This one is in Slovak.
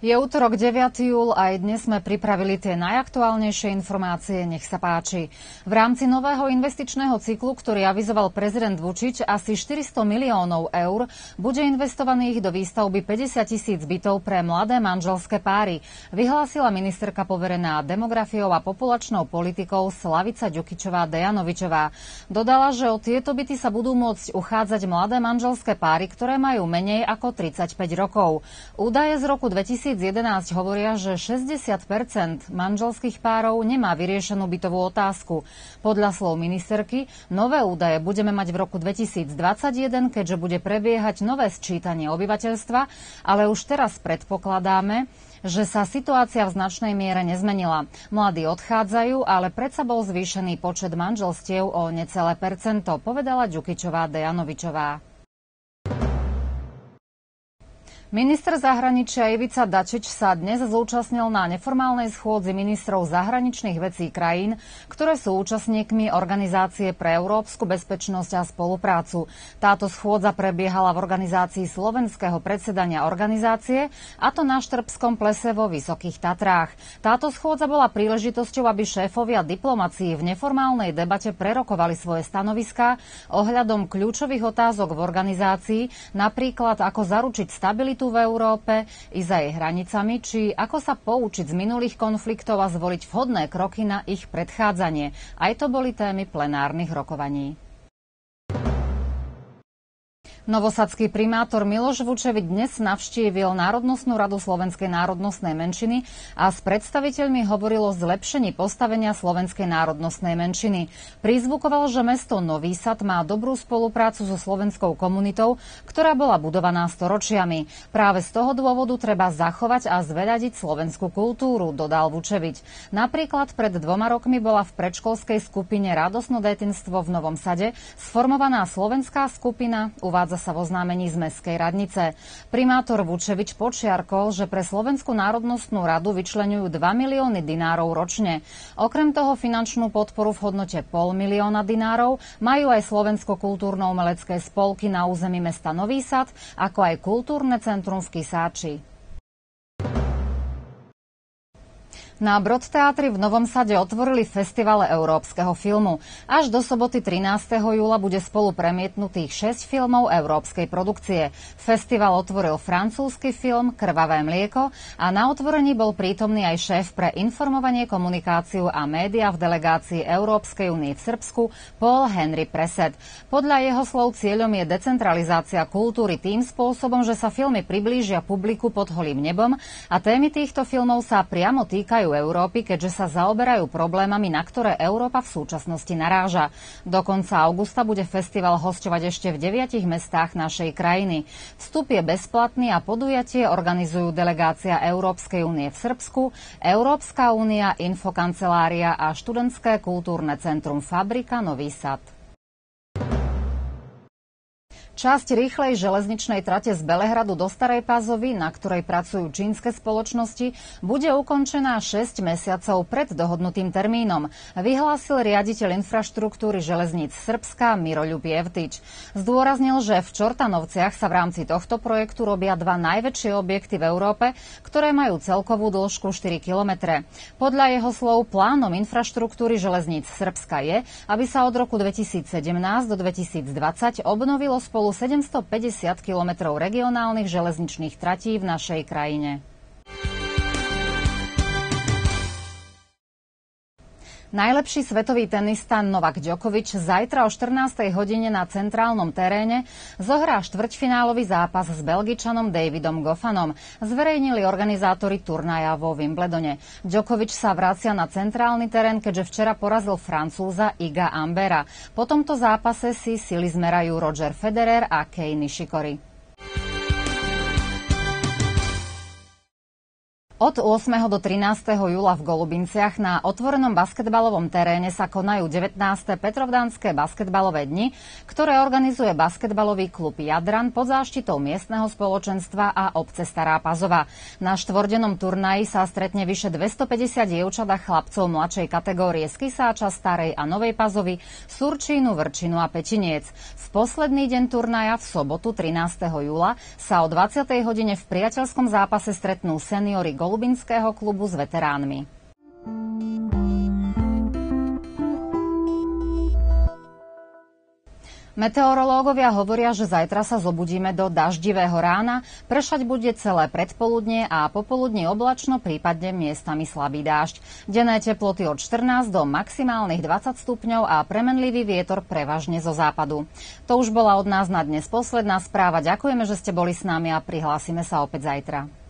Je útorok 9. júl a aj dnes sme pripravili tie najaktuálnejšie informácie. Nech sa páči. V rámci nového investičného cyklu, ktorý avizoval prezident Vučić, asi 400 miliónov eur bude investovaných do výstavby 50 000 bytov pre mladé manželské páry, vyhlásila ministerka poverená demografiou a populačnou politikou Slavica Ďukičová-Dejanovičová. Dodala, že o tieto byty sa budú môcť uchádzať mladé manželské páry, ktoré majú menej ako 35 rokov. Údaje z roku 2011 hovoria, že 60% manželských párov nemá vyriešenú bytovú otázku. Podľa slov ministerky, nové údaje budeme mať v roku 2021, keďže bude prebiehať nové sčítanie obyvateľstva, ale už teraz predpokladáme, že sa situácia v značnej miere nezmenila. Mladí odchádzajú, ale predsa bol zvýšený počet manželstiev o necelé percento, povedala Ďukičová-Dejanovičová. Minister zahraničia Ivica Dačić sa dnes zúčastnil na neformálnej schôdzi ministrov zahraničných vecí krajín, ktoré sú účastníkmi Organizácie pre európsku bezpečnosť a spoluprácu. Táto schôdza prebiehala v organizácii slovenského predsedania organizácie, a to na Štrbskom plese vo Vysokých Tatrách. Táto schôdza bola príležitosťou, aby šéfovia diplomacií v neformálnej debate prerokovali svoje stanoviská ohľadom kľúčových otázok v organizácii, napríklad ako zaručiť stabilitu v Európe i za jej hranicami, či ako sa poučiť z minulých konfliktov a zvoliť vhodné kroky na ich predchádzanie. Aj to boli témy plenárnych rokovaní. Novosadský primátor Miloš Vučević dnes navštívil Národnostnú radu Slovenskej národnostnej menšiny a s predstaviteľmi hovoril o zlepšení postavenia slovenskej národnostnej menšiny. Prizvukoval, že mesto Nový Sad má dobrú spoluprácu so slovenskou komunitou, ktorá bola budovaná storočiami. Práve z toho dôvodu treba zachovať a zveľadiť slovenskú kultúru, dodal Vučević. Napríklad pred 2 rokmi bola v predškolskej skupine Radosno detinstvo v Novom Sade sformovaná slovenská skupina, uvádza sa v oznámení z Mestskej radnice. Primátor Vučević počiarkol, že pre Slovenskú národnostnú radu vyčleňujú 2 milióny dinárov ročne. Okrem toho finančnú podporu v hodnote 500 000 dinárov majú aj Slovensko-kultúrno-umelecké spolky na území mesta Nový Sad, ako aj Kultúrne centrum v Kisáči. Na Brodteatri v Novom Sade otvorili festival európskeho filmu. Až do soboty 13. júla bude spolu premietnutých 6 filmov európskej produkcie. Festival otvoril francúzsky film Krvavé mlieko a na otvorení bol prítomný aj šéf pre informovanie, komunikáciu a média v delegácii Európskej únie v Srbsku Paul Henry Preset. Podľa jeho slov cieľom je decentralizácia kultúry tým spôsobom, že sa filmy priblížia publiku pod holým nebom a témy týchto filmov sa priamo týkajú Európy, keďže sa zaoberajú problémami, na ktoré Európa v súčasnosti naráža. Do konca augusta bude festival hosťovať ešte v 9 mestách našej krajiny. Vstup je bezplatný a podujatie organizujú delegácia Európskej únie v Srbsku, Európska únia, Infokancelária a študentské kultúrne centrum Fabrika Nový Sad. Časť rýchlej železničnej trate z Belehradu do Starej Pazovy, na ktorej pracujú čínske spoločnosti, bude ukončená 6 mesiacov pred dohodnutým termínom, vyhlásil riaditeľ infraštruktúry železníc Srbska Miroľub Jevtič. Zdôraznil, že v Čortanovciach sa v rámci tohto projektu robia 2 najväčšie objekty v Európe, ktoré majú celkovú dĺžku 4 kilometre. Podľa jeho slov plánom infraštruktúry železníc Srbska je, aby sa od roku 2017 do 2020 obnovilo spolu 750 kilometrov regionálnych železničných tratí v našej krajine. Najlepší svetový tenista Novak Djokovic zajtra o 14. hodine na centrálnom teréne zohrá štvrťfinálový zápas s Belgičanom Davidom Goffanom, zverejnili organizátori turnaja vo Wimbledone. Djokovic sa vracia na centrálny terén, keďže včera porazil Francúza Iga Ambera. Po tomto zápase si sily zmerajú Roger Federer a Kei Nishikori. Od 8. do 13. júla v Golubinciach na otvorenom basketbalovom teréne sa konajú 19. Petrovdánske basketbalové dni, ktoré organizuje basketbalový klub Jadran pod záštitou miestneho spoločenstva a obce Stará Pazova. Na štvordennom turnaji sa stretne vyše 250 dievčat a chlapcov mladšej kategórie z Kisáča, Starej a Novej Pazovy, Surčínu, Vrčinu a Petiniec. V posledný deň turnaja v sobotu 13. júla sa o 20. hodine v priateľskom zápase stretnú seniori Golubinského klubu s veteránmi. Meteorológovia hovoria, že zajtra sa zobudíme do daždivého rána, pršať bude celé predpoludnie a popoludní oblačno, prípadne miestami slabý dážď. Denné teploty od 14 do maximálnych 20 stupňov a premenlivý vietor prevažne zo západu. To už bola od nás na dnes posledná správa. Ďakujeme, že ste boli s nami a prihlásime sa opäť zajtra.